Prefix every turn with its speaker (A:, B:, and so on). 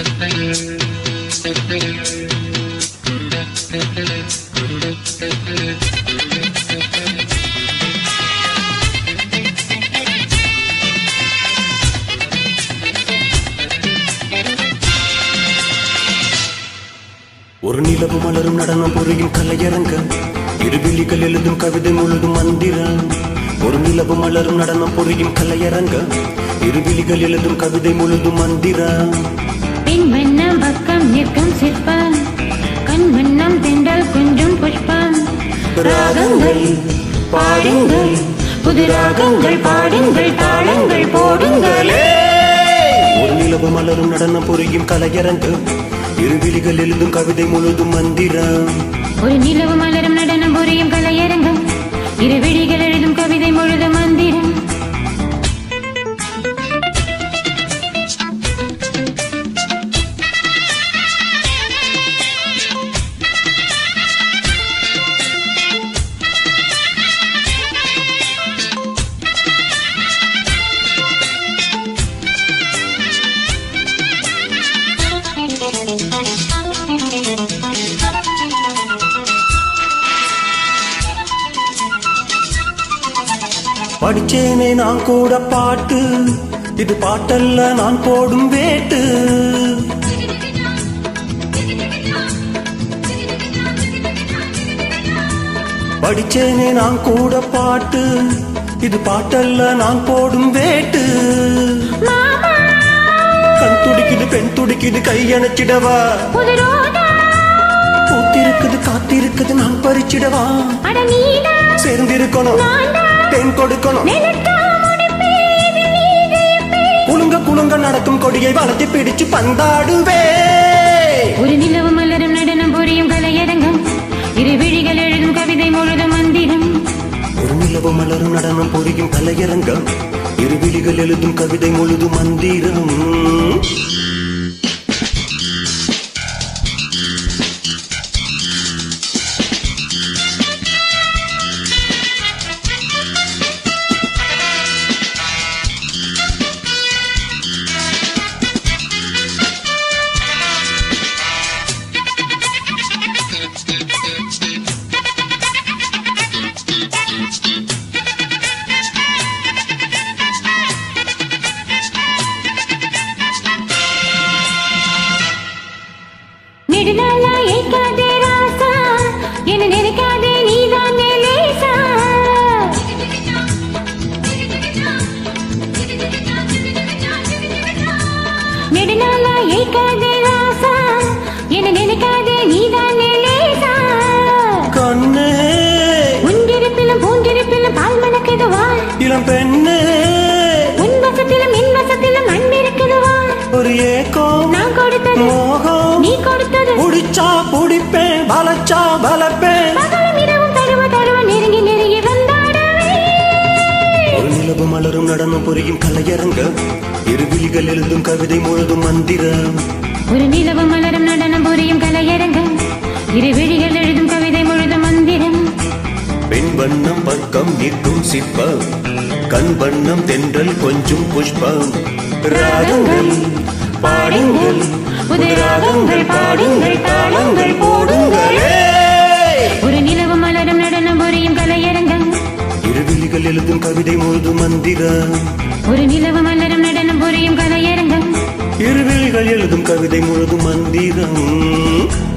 A: ஒரு நிலவு மலரும் நடனம் புரியும் கலையரங்க இருவிழிகள் எழுதும் கவிதை முழுதும் மந்திரம் ஒரு நிலவு மலரும் நடனம் புரியும் கலையரங்க இருவிழிகள் எழுதும் கவிதை முழுதும் மந்திரம்
B: பின் வண்ணம் பக்கம் நிற்கும் சிற்பம் கண் வண்ணம் தென்றல் கொஞ்சம் புஷ்பம்
A: ராகங்கள் பாடுங்கள்
B: புது ராகங்கள் பாடுங்கள் தாளங்கள் போடுங்களே
A: ஒரு நிலவு மலரும் நடனம் புரியும் கலையரங்க இருவிழிகள் எழுதும் கவிதை முழுதும் மந்திரம்
B: ஒரு நிலவு மலரும் நடனம் புரியும் கலையரங்கம் இருவிழிகள் எழுதும் கவிதை முழுதும் மந்திரம்
A: படிச்சேனே நான் கூட பாட்டு இது பாட்டல்ல நான் போடும் வேட்டு படிச்சேனே நான் கூட பாட்டு இது பாட்டல்ல நான் போடும் வேட்டு கண் துடிக்குது பெண் துடிக்குது கையணைச்சிடவா பூத்திருக்குது காத்திருக்குது நான் பறிச்சிடவா சேர்ந்திருக்கணும் தேன் கொடுக்கணும் குலுங்க குலுங்க நடக்கும் கொடியை வளர்த்தி பிடிச்சு பந்தாடுவே
B: ஒரு நிலவு மலரும் நடனம் புரியும் கலையரங்கம் இருவிழிகள் எழுதும் கவிதை முழுதும் மந்திரம்
A: ஒரு நிலவு மலரும் நடனம் புரியும் கலையரங்கம் இருவிழிகள் எழுதும் கவிதை முழுதும் மந்திரம் இளம் பெண்ணே ஒரு ஏக்கம் மோகம்
B: நீ கொடுத்தது
A: புடிச்சா புடிப்பேன் பலச்சா பலப்பேன்
B: நெருங்கி நெருங்கி வந்தாடவே
A: ஒரு நிலவு மலரும் நடனம் புரியும் கலையரங்க இருவிழிகள் எழுதும் கவிதை முழுதும் மந்திரம்
B: ஒரு நிலவு மலரும் நடனம் புரியும் கலையரங்கம் இருவிழிகள் எழுதும் கவிதை முழுதும் மந்திரம்
A: பெண் வண்ணம் பக்கம் நிற்கும் சிற்பம் கண் வண்ணம் தென்றல் கொஞ்சம் புஷ்பம் ராகங்கள் பாடுங்கள் புது ராகங்கள் பாடுங்கள் தாளங்கள் போடுங்களே
B: ஒரு நிலவு மலரும் நடனம் புரியும் கலையரங்கம்
A: இருவிழிகள் எழுதும் கவிதை முழுதும் மந்திரம்
B: ஒரு நிலவு மலரும் நடனம் புரியும் கலையரங்கம்
A: இருவிழிகள் எழுதும் கவிதை முழுதும் மந்திரம்